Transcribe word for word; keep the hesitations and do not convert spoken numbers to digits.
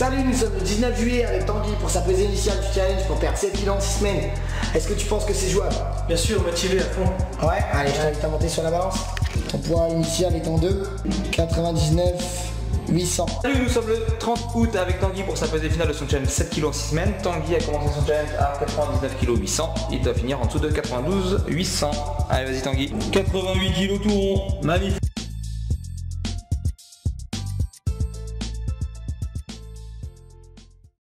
Salut, nous sommes le dix-neuf juillet avec Tanguy pour sa pesée initiale du challenge pour perdre sept kilos en six semaines. Est-ce que tu penses que c'est jouable? Bien sûr, motivé à fond. Ouais, allez, je t'invite à monter sur la balance. Ton poids initial est en deux, quatre-vingt-dix-neuf huit cents. Salut, nous sommes le trente août avec Tanguy pour sa pesée finale de son challenge sept kilos en six semaines. Tanguy a commencé son challenge à quatre-vingt-dix-neuf kilos huit cents. Il doit finir en dessous de quatre-vingt-douze huit cents. Allez, vas-y Tanguy. quatre-vingt-huit kilos tout rond. Magnifique.